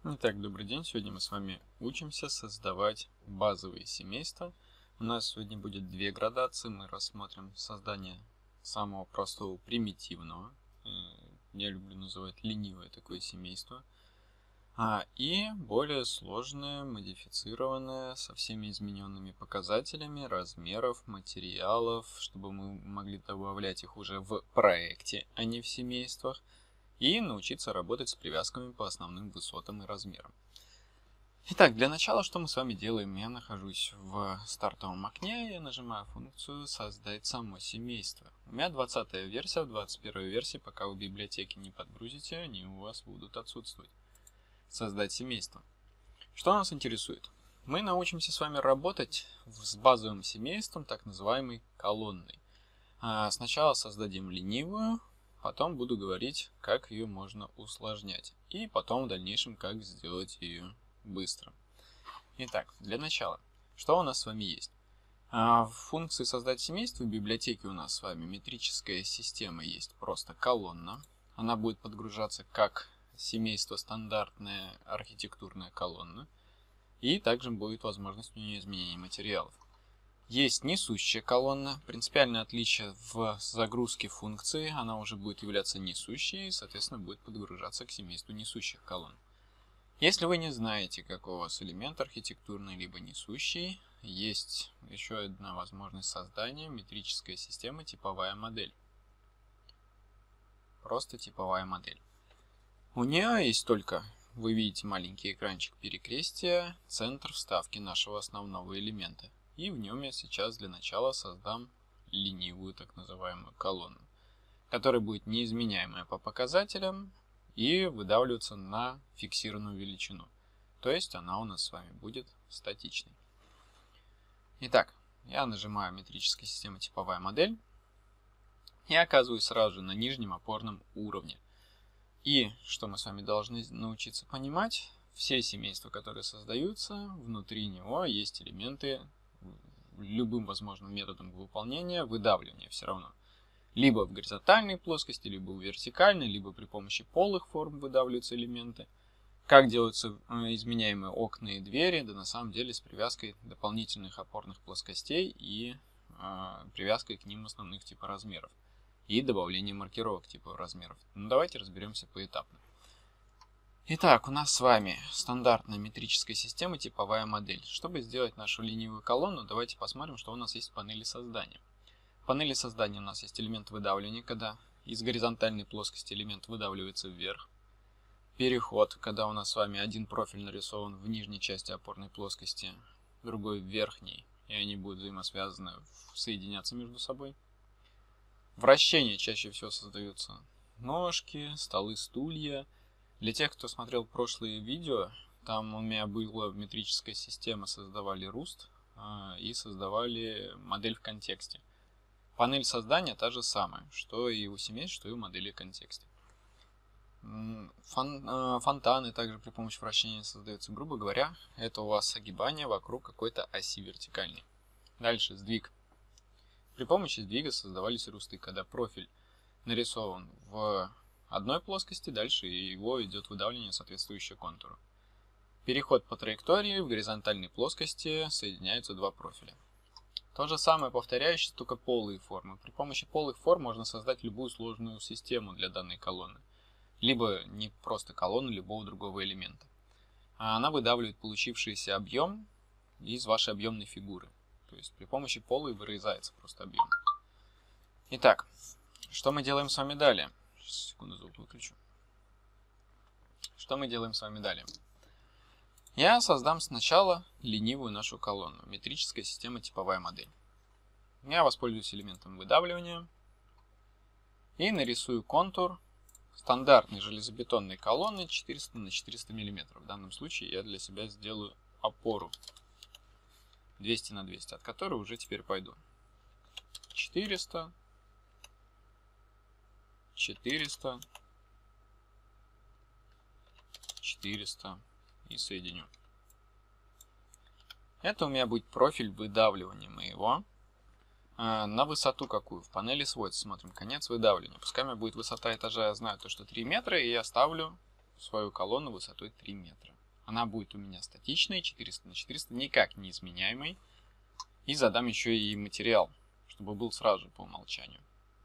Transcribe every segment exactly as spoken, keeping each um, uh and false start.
Итак, добрый день. Сегодня мы с вами учимся создавать базовые семейства. У нас сегодня будет две градации. Мы рассмотрим создание самого простого примитивного. Я люблю называть ленивое такое семейство. А, и более сложное, модифицированное, со всеми измененными показателями, размеров, материалов, чтобы мы могли добавлять их уже в проекте, а не в семействах. И научиться работать с привязками по основным высотам и размерам. Итак, для начала что мы с вами делаем? Я нахожусь в стартовом окне, я нажимаю функцию «Создать само семейство». У меня двадцатая версия, в двадцать первой версии, пока вы библиотеки не подгрузите, они у вас будут отсутствовать. Создать семейство. Что нас интересует? Мы научимся с вами работать с базовым семейством, так называемой колонной. Сначала создадим ленивую. Потом буду говорить, как ее можно усложнять. И потом в дальнейшем, как сделать ее быстро. Итак, для начала, что у нас с вами есть? В функции «Создать семейство» в библиотеке у нас с вами метрическая система есть просто колонна. Она будет подгружаться как семейство стандартная архитектурная колонна. И также будет возможность у нее изменения материалов. Есть несущая колонна. Принципиальное отличие в загрузке функции. Она уже будет являться несущей и, соответственно, будет подгружаться к семейству несущих колонн. Если вы не знаете, какой у вас элемент архитектурный либо несущий, есть еще одна возможность создания метрической системы типовая модель. Просто типовая модель. У нее есть только, вы видите, маленький экранчик перекрестия, центр вставки нашего основного элемента. И в нем я сейчас для начала создам ленивую так называемую колонну, которая будет неизменяемая по показателям и выдавливаться на фиксированную величину. То есть она у нас с вами будет статичной. Итак, я нажимаю метрическая система типовая модель и оказываюсь сразу же на нижнем опорном уровне. И что мы с вами должны научиться понимать, все семейства, которые создаются, внутри него есть элементы любым возможным методом выполнения выдавливания все равно. Либо в горизонтальной плоскости, либо в вертикальной, либо при помощи полых форм выдавливаются элементы. Как делаются изменяемые окна и двери? Да на самом деле с привязкой дополнительных опорных плоскостей и э, привязкой к ним основных типа размеров. И добавлением маркировок типа размеров. Ну, давайте разберемся поэтапно. Итак, у нас с вами стандартная метрическая система типовая модель. Чтобы сделать нашу ленивую колонну, давайте посмотрим, что у нас есть в панели создания. В панели создания у нас есть элемент выдавливания, когда из горизонтальной плоскости элемент выдавливается вверх. Переход, когда у нас с вами один профиль нарисован в нижней части опорной плоскости, другой в верхней, и они будут взаимосвязаны, соединяться между собой. Вращение чаще всего создаются ножки, столы, стулья. Для тех, кто смотрел прошлые видео, там у меня была метрическая система, создавали руст э, и создавали модель в контексте. Панель создания та же самая, что и у семейств, что и у модели в контексте. Фон, э, фонтаны также при помощи вращения создаются. Грубо говоря, это у вас огибание вокруг какой-то оси вертикальной. Дальше сдвиг. При помощи сдвига создавались русты, когда профиль нарисован в одной плоскости, дальше его идет выдавливание соответствующего контуру. Переход по траектории в горизонтальной плоскости соединяются два профиля. То же самое повторяющееся, только полые формы. При помощи полых форм можно создать любую сложную систему для данной колонны. Либо не просто колонну любого другого элемента. А она выдавливает получившийся объем из вашей объемной фигуры. То есть при помощи полой вырезается просто объем. Итак, что мы делаем с вами далее? Секунду, звук выключу. Что мы делаем с вами далее? Я создам сначала ленивую нашу колонну. Метрическая система типовая модель. Я воспользуюсь элементом выдавливания. И нарисую контур стандартной железобетонной колонны четыреста на четыреста миллиметров. В данном случае я для себя сделаю опору двести на двести, от которой уже теперь пойду. четыреста. четыреста, четыреста и соединю. Это у меня будет профиль выдавливания моего. На высоту какую? В панели свойств смотрим конец выдавливания. Пускай у меня будет высота этажа, я знаю то, что три метра, и я ставлю свою колонну высотой три метра. Она будет у меня статичной, четыреста на четыреста, никак не изменяемой. И задам еще и материал, чтобы был сразу же по умолчанию.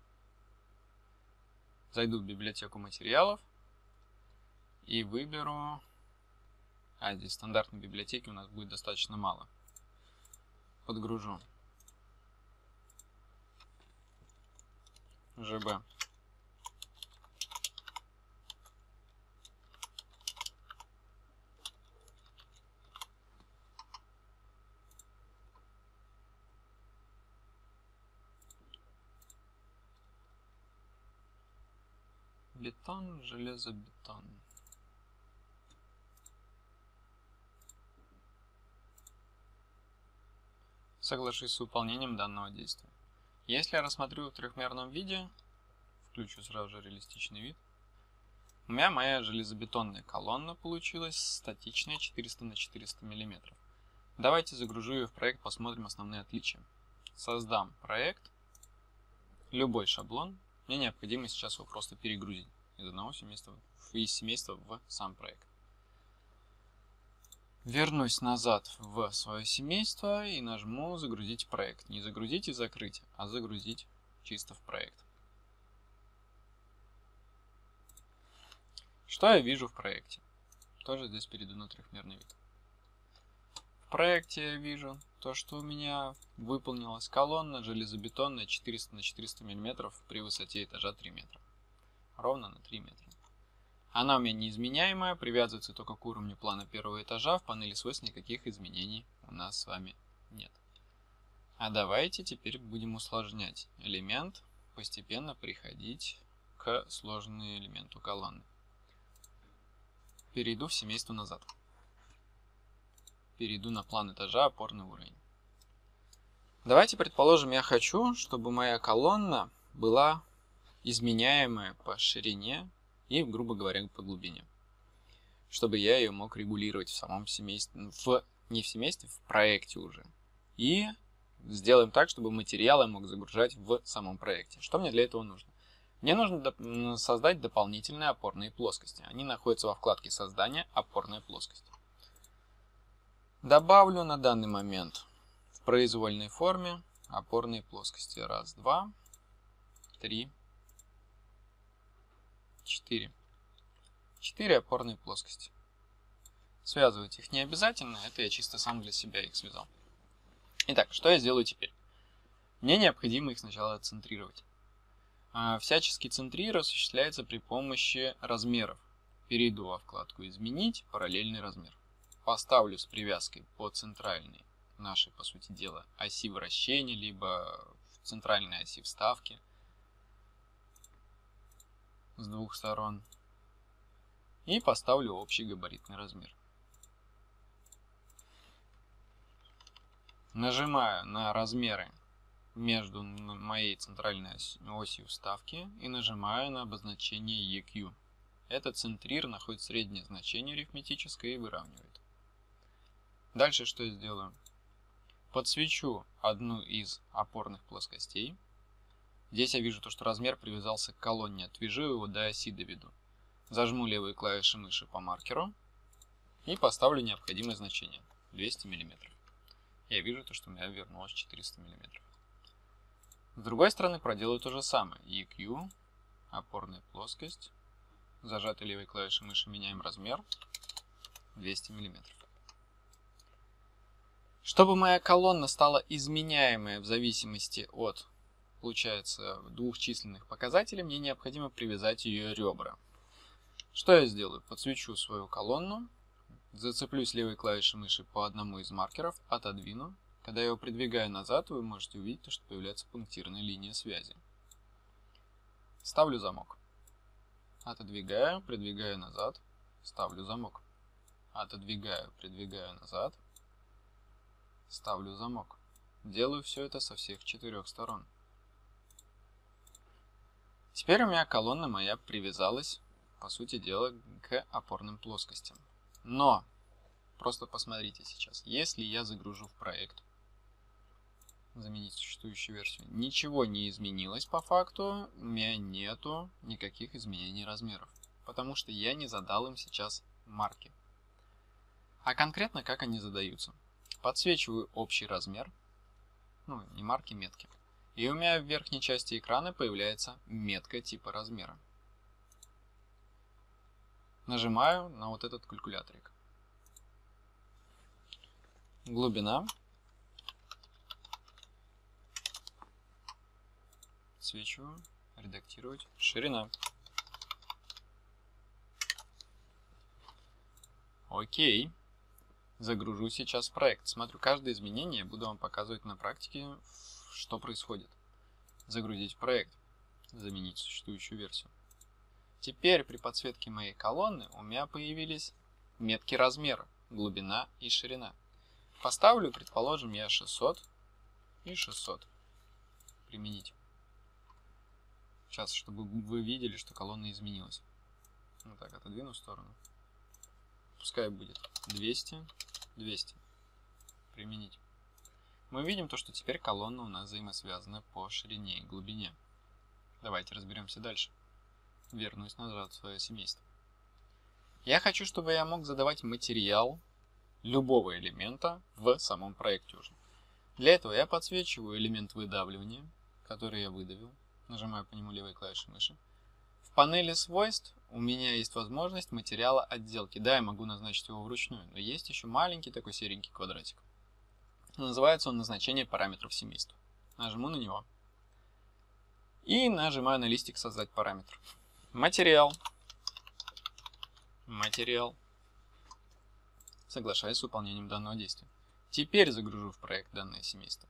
Зайду в библиотеку материалов и выберу... А, здесь стандартной библиотеки у нас будет достаточно мало. Подгружу. ЖБ. Бетон, железобетон. Соглашусь с выполнением данного действия. Если я рассмотрю в трехмерном виде, включу сразу же реалистичный вид, у меня моя железобетонная колонна получилась статичная четыреста на четыреста миллиметров. Давайте загружу ее в проект, посмотрим основные отличия. Создам проект, любой шаблон. Мне необходимо сейчас его просто перегрузить из одного семейства, из семейства в сам проект. Вернусь назад в свое семейство и нажму «Загрузить проект». Не «Загрузить и закрыть», а «Загрузить чисто в проект». Что я вижу в проекте? Тоже здесь перейду на трехмерный вид. В проекте я вижу то, что у меня выполнилась колонна железобетонная четыреста на четыреста миллиметров при высоте этажа три метра. Ровно на три метра. Она у меня неизменяемая, привязывается только к уровню плана первого этажа. В панели свойств никаких изменений у нас с вами нет. А давайте теперь будем усложнять элемент, постепенно приходить к сложному элементу колонны. Перейду в семейство назад. Перейду на план этажа, опорный уровень. Давайте предположим, я хочу, чтобы моя колонна была изменяемая по ширине и, грубо говоря, по глубине. Чтобы я ее мог регулировать в самом семействе, в, не в семействе, в проекте уже. И сделаем так, чтобы материал я мог загружать в самом проекте. Что мне для этого нужно? Мне нужно создать дополнительные опорные плоскости. Они находятся во вкладке «Создание. Опорная плоскость». Добавлю на данный момент в произвольной форме опорные плоскости. Раз, два, три, четыре. Четыре опорные плоскости. Связывать их не обязательно, это я чисто сам для себя их связал. Итак, что я сделаю теперь? Мне необходимо их сначала центрировать. Всяческий центрир осуществляется при помощи размеров. Перейду во вкладку «Изменить», параллельный размер. Поставлю с привязкой по центральной нашей, по сути дела, оси вращения, либо в центральной оси вставки с двух сторон. И поставлю общий габаритный размер. Нажимаю на размеры между моей центральной осью вставки и нажимаю на обозначение и кью. Этот центрир находит среднее значение арифметическое и выравнивает. Дальше что я сделаю? Подсвечу одну из опорных плоскостей. Здесь я вижу то, что размер привязался к колонне. Отвяжу его до оси, доведу. Зажму левые клавиши мыши по маркеру и поставлю необходимое значение двести миллиметров. Я вижу то, что у меня вернулось четыреста миллиметров. С другой стороны проделаю то же самое. и кью, опорная плоскость, зажатой левой клавишей мыши меняем размер двести миллиметров. Чтобы моя колонна стала изменяемой в зависимости от, получается, двух численных показателей, мне необходимо привязать ее ребра. Что я сделаю? Подсвечу свою колонну, зацеплюсь левой клавишей мыши по одному из маркеров, отодвину. Когда я его придвигаю назад, вы можете увидеть, что появляется пунктирная линия связи. Ставлю замок. Отодвигаю, придвигаю назад, ставлю замок. Отодвигаю, придвигаю назад, ставлю замок. Делаю все это со всех четырех сторон. Теперь у меня колонна моя привязалась, по сути дела, к опорным плоскостям. Но, просто посмотрите сейчас, если я загружу в проект, заменить существующую версию, ничего не изменилось по факту, у меня нету никаких изменений размеров, потому что я не задал им сейчас марки. А конкретно как они задаются. Подсвечиваю общий размер, ну не марки, метки. И у меня в верхней части экрана появляется метка типа размера. Нажимаю на вот этот калькуляторик. Глубина. Подсвечиваю. Редактировать. Ширина. Окей. Загружу сейчас проект. Смотрю, каждое изменение буду вам показывать на практике, что происходит. Загрузить проект. Заменить существующую версию. Теперь при подсветке моей колонны у меня появились метки размера, глубина и ширина. Поставлю, предположим, я шестьсот и шестьсот. Применить. Сейчас, чтобы вы видели, что колонна изменилась. Вот так, отодвину в сторону. Пускай будет двести, двести. Применить. Мы видим то, что теперь колонна у нас взаимосвязана по ширине и глубине. Давайте разберемся дальше. Вернусь назад в свое семейство. Я хочу, чтобы я мог задавать материал любого элемента в самом проекте уже. Для этого я подсвечиваю элемент выдавливания, который я выдавил. Нажимаю по нему левой клавишей мыши. В панели свойств у меня есть возможность материала отделки. Да, я могу назначить его вручную, но есть еще маленький такой серенький квадратик. Называется он назначение параметров семейства. Нажму на него. И нажимаю на листик «Создать параметр». Материал. Материал. Соглашаюсь с выполнением данного действия. Теперь загружу в проект данное семейство.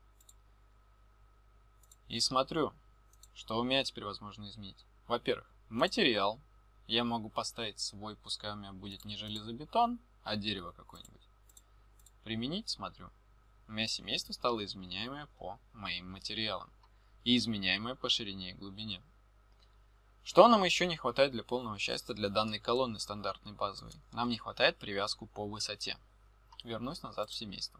И смотрю, что у меня теперь возможно изменить. Во-первых, материал. Я могу поставить свой, пускай у меня будет не железобетон, а дерево какое-нибудь. Применить, смотрю. У меня семейство стало изменяемое по моим материалам. И изменяемое по ширине и глубине. Что нам еще не хватает для полного счастья для данной колонны стандартной базовой? Нам не хватает привязку по высоте. Вернусь назад в семейство.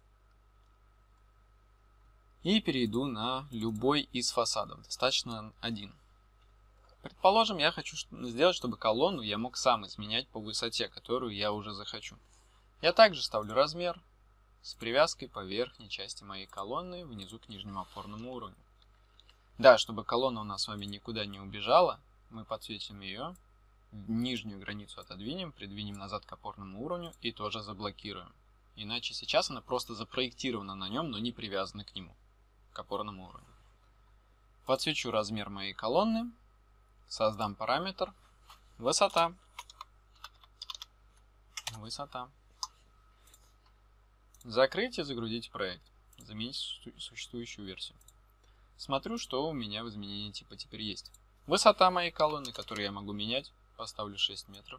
И перейду на любой из фасадов. Достаточно один. Предположим, я хочу сделать, чтобы колонну я мог сам изменять по высоте, которую я уже захочу. Я также ставлю размер с привязкой по верхней части моей колонны внизу к нижнему опорному уровню. Да, чтобы колонна у нас с вами никуда не убежала, мы подсветим ее, нижнюю границу отодвинем, придвинем назад к опорному уровню и тоже заблокируем. Иначе сейчас она просто запроектирована на нем, но не привязана к нему, к опорному уровню. Подсвечу размер моей колонны, создам параметр высота. Высота. Закрыть и загрузить проект. Заменить существующую версию. Смотрю, что у меня в изменении типа теперь есть. Высота моей колонны, которую я могу менять. Поставлю шесть метров.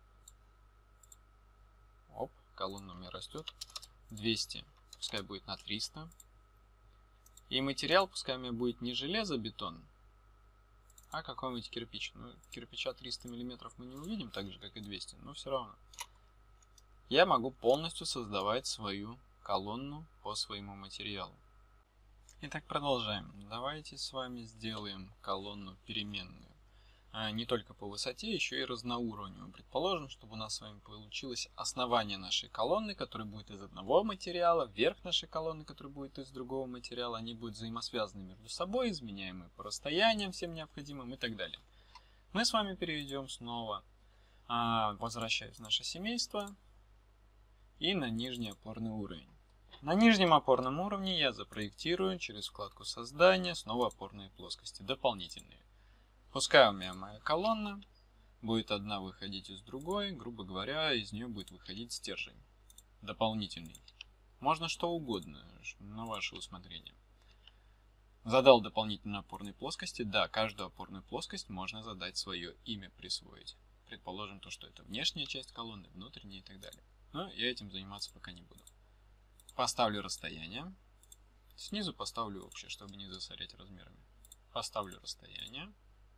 Оп, колонна у меня растет. двести, пускай будет на триста. И материал, пускай у меня будет не железобетон, а какой-нибудь кирпич. Ну, кирпича триста миллиметров мы не увидим, так же как и двести, но все равно. Я могу полностью создавать свою колонну по своему материалу. Итак, продолжаем. Давайте с вами сделаем колонну переменную. А не только по высоте, еще и разноуровневую. Предположим, чтобы у нас с вами получилось основание нашей колонны, которое будет из одного материала, верх нашей колонны, который будет из другого материала. Они будут взаимосвязаны между собой, изменяемые по расстояниям всем необходимым и так далее. Мы с вами перейдем снова, возвращаясь в наше семейство, и на нижний опорный уровень. На нижнем опорном уровне я запроектирую через вкладку создания снова опорные плоскости, дополнительные. Пускай у меня моя колонна будет одна выходить из другой, грубо говоря, из нее будет выходить стержень дополнительный. Можно что угодно, на ваше усмотрение. Задал дополнительные опорные плоскости. Да, каждую опорную плоскость можно задать свое имя, присвоить. Предположим, то, что это внешняя часть колонны, внутренняя и так далее. Но я этим заниматься пока не буду. Поставлю расстояние. Снизу поставлю общее, чтобы не засорять размерами. Поставлю расстояние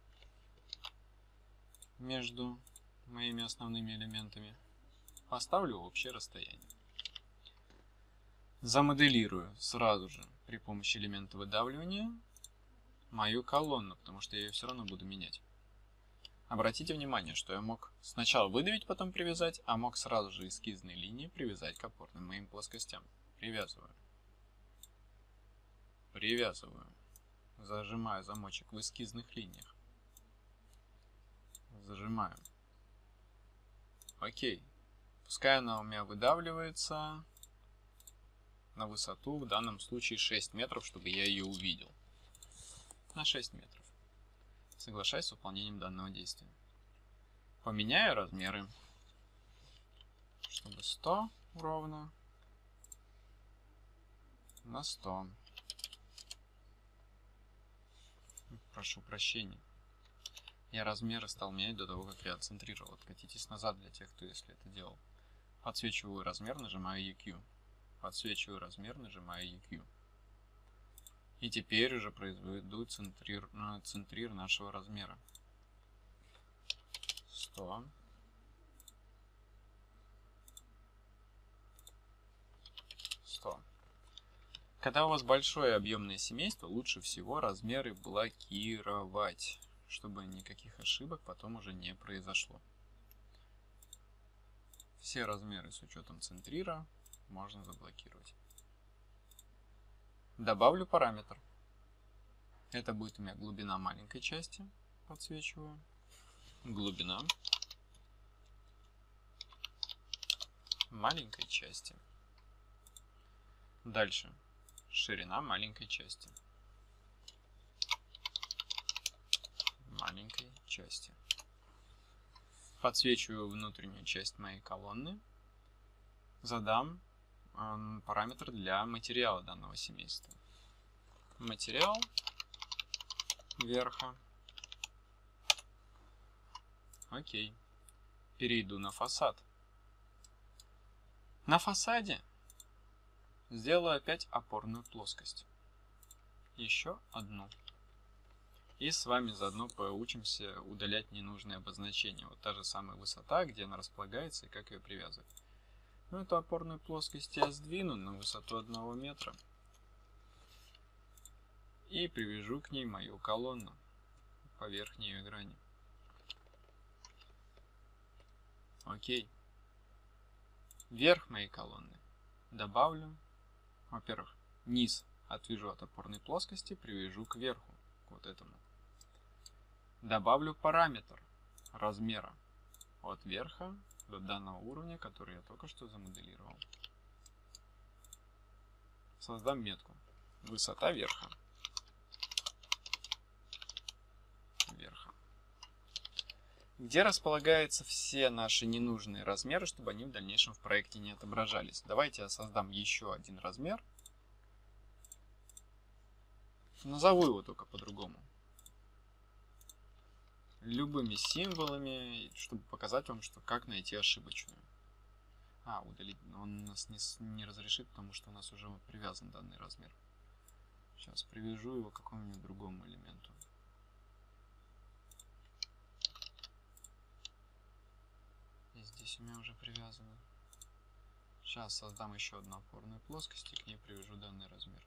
между моими основными элементами. Поставлю общее расстояние. Замоделирую сразу же при помощи элемента выдавливания мою колонну, потому что я ее все равно буду менять. Обратите внимание, что я мог сначала выдавить, потом привязать, а мог сразу же эскизные линии привязать к опорным моим плоскостям. Привязываю. Привязываю. Зажимаю замочек в эскизных линиях. Зажимаю. Окей. Пускай она у меня выдавливается на высоту, в данном случае шесть метров, чтобы я ее увидел. На шесть метров. Соглашаюсь с выполнением данного действия. Поменяю размеры, чтобы сто ровно на сто. Прошу прощения. Я размеры стал менять до того, как я отцентрировал. Откатитесь назад для тех, кто если это делал. Подсвечиваю размер, нажимаю и кью. Подсвечиваю размер, нажимаю и кью. И теперь уже произведу центрир, центрир нашего размера. сто. сто. Когда у вас большое объемное семейство, лучше всего размеры блокировать, чтобы никаких ошибок потом уже не произошло. Все размеры с учетом центрира можно заблокировать. Добавлю параметр. Это будет у меня глубина маленькой части. Подсвечиваю. Глубина маленькой части. Дальше. Ширина маленькой части. Маленькой части. Подсвечиваю внутреннюю часть моей колонны. Задам э, параметр для материала данного семейства. Материал верха. Окей. Перейду на фасад. На фасаде сделаю опять опорную плоскость. Еще одну. И с вами заодно поучимся удалять ненужные обозначения. Вот та же самая высота, где она располагается и как ее привязывать. Ну, эту опорную плоскость я сдвину на высоту одного метра. И привяжу к ней мою колонну по верхней ее грани. Окей. Верх моей колонны добавлю. Во-первых, низ отвяжу от опорной плоскости, привяжу к верху, к вот этому. Добавлю параметр размера от верха до данного уровня, который я только что замоделировал. Создам метку. Высота верха. Верха. Где располагаются все наши ненужные размеры, чтобы они в дальнейшем в проекте не отображались. Давайте я создам еще один размер. Назову его только по-другому. Любыми символами, чтобы показать вам, что как найти ошибочную. А, удалить. Он нас не, не разрешит, потому что у нас уже привязан данный размер. Сейчас привяжу его к какому-нибудь другому элементу. И здесь у меня уже привязано. Сейчас создам еще одну опорную плоскость и к ней привяжу данный размер.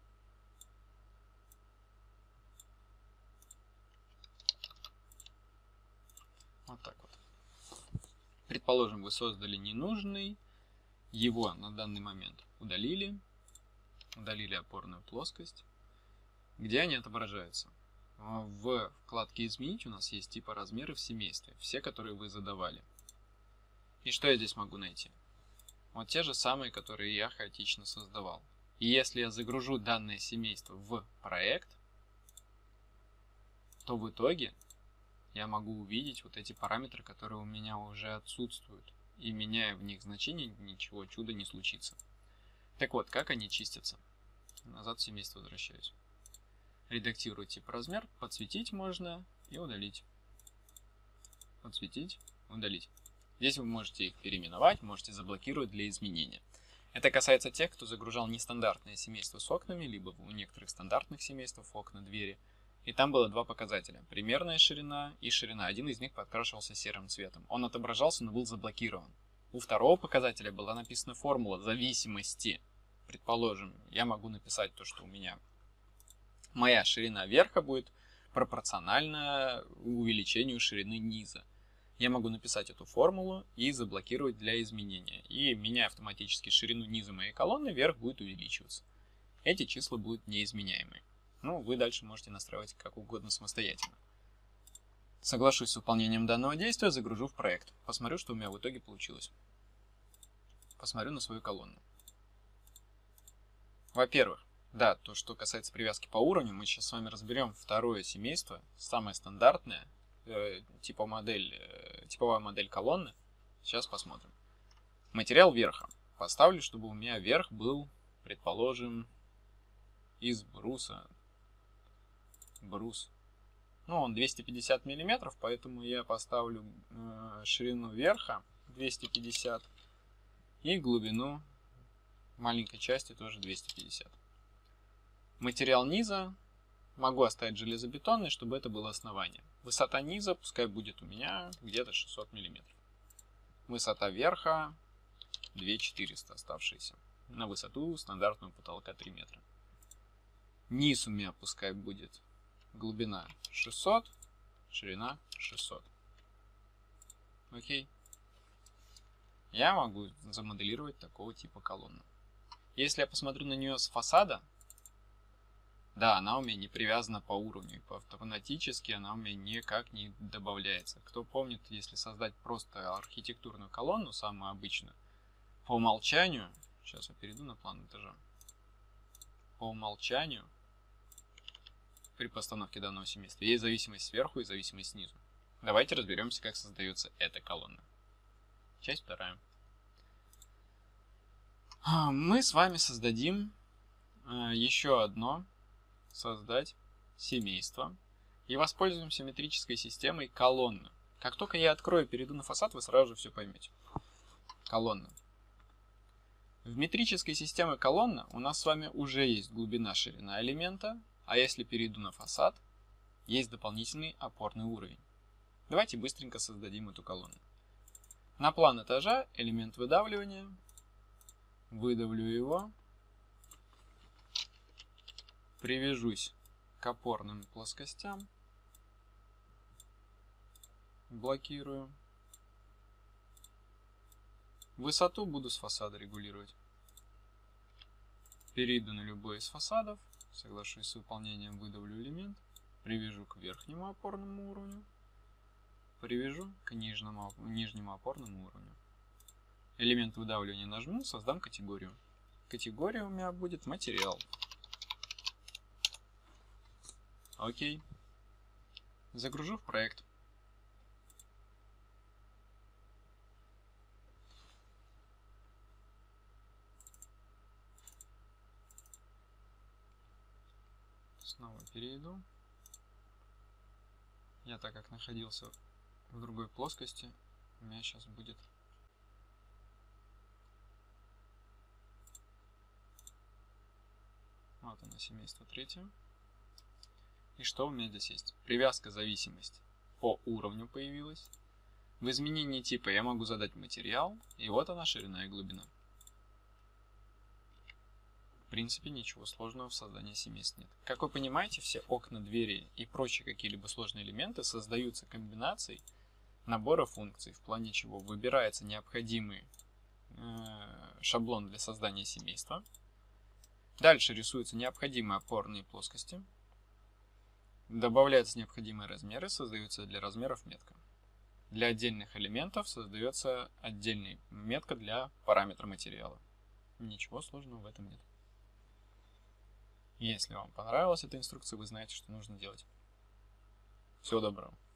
Вот так вот. Предположим, вы создали ненужный, его на данный момент удалили, удалили опорную плоскость. Где они отображаются? В вкладке «Изменить» у нас есть типа размеры в семействе, все, которые вы задавали. И что я здесь могу найти? Вот те же самые, которые я хаотично создавал. И если я загружу данное семейство в проект, то в итоге я могу увидеть вот эти параметры, которые у меня уже отсутствуют. И меняя в них значение, ничего чуда не случится. Так вот, как они чистятся? Назад в семейство возвращаюсь. Редактировать тип размер, подсветить можно и удалить. Подсветить, удалить. Здесь вы можете их переименовать, можете заблокировать для изменения. Это касается тех, кто загружал нестандартное семейство с окнами, либо у некоторых стандартных семейств окна, двери. И там было два показателя. Примерная ширина и ширина. Один из них подкрашивался серым цветом. Он отображался, но был заблокирован. У второго показателя была написана формула зависимости. Предположим, я могу написать то, что у меня моя ширина верха будет пропорционально увеличению ширины низа. Я могу написать эту формулу и заблокировать для изменения. И меняя автоматически ширину низа моей колонны, верх будет увеличиваться. Эти числа будут неизменяемые. Ну, вы дальше можете настраивать как угодно самостоятельно. Соглашусь с выполнением данного действия, загружу в проект. Посмотрю, что у меня в итоге получилось. Посмотрю на свою колонну. Во-первых, да, то, что касается привязки по уровню, мы сейчас с вами разберем второе семейство, самое стандартное, э, типа модель, э, типовая модель колонны. Сейчас посмотрим. Материал верха. Поставлю, чтобы у меня верх был, предположим, из бруса. Брус. Ну, он двести пятьдесят миллиметров, поэтому я поставлю э, ширину верха двести пятьдесят и глубину маленькой части тоже двести пятьдесят. Материал низа могу оставить железобетонный, чтобы это было основание. Высота низа пускай будет у меня где-то шестьсот миллиметров. Высота верха две тысячи четыреста оставшиеся. На высоту стандартного потолка три метра. Низ у меня пускай будет глубина шестьсот, ширина шестьсот. Окей. Я могу замоделировать такого типа колонну. Если я посмотрю на нее с фасада, да, она у меня не привязана по уровню. Автоматически она у меня никак не добавляется. Кто помнит, если создать просто архитектурную колонну, самую обычную, по умолчанию, сейчас я перейду на план этажа, по умолчанию, при постановке данного семейства есть зависимость сверху и зависимость снизу. Давайте разберемся, как создается эта колонна. Часть вторая. Мы с вами создадим еще одно создать семейство и воспользуемся метрической системой колонна. Как только я открою, перейду на фасад, вы сразу же все поймете. Колонна. В метрической системе колонна у нас с вами уже есть глубина, ширина элемента, а если перейду на фасад, есть дополнительный опорный уровень. Давайте быстренько создадим эту колонну. На план этажа элемент выдавливания. Выдавлю его. Привяжусь к опорным плоскостям. Блокирую. Высоту буду с фасада регулировать. Перейду на любой из фасадов. Соглашусь с выполнением, выдавлю элемент. Привяжу к верхнему опорному уровню. Привяжу к нижнему, нижнему опорному уровню. Элемент выдавливания нажму, создам категорию. Категория у меня будет материал. Окей. Загружу в проект. Снова перейду. Я, так как находился в другой плоскости, у меня сейчас будет вот оно, семейство третье. И что у меня здесь есть? Привязка зависимость по уровню появилась. В изменении типа я могу задать материал, и вот она, ширина и глубина. В принципе, ничего сложного в создании семейств нет. Как вы понимаете, все окна, двери и прочие какие-либо сложные элементы создаются комбинацией набора функций, в плане чего выбирается необходимый э, шаблон для создания семейства. Дальше рисуются необходимые опорные плоскости. Добавляются необходимые размеры, создаются для размеров метка. Для отдельных элементов создается отдельная метка для параметра материала. Ничего сложного в этом нет. Если вам понравилась эта инструкция, вы знаете, что нужно делать. Всего доброго.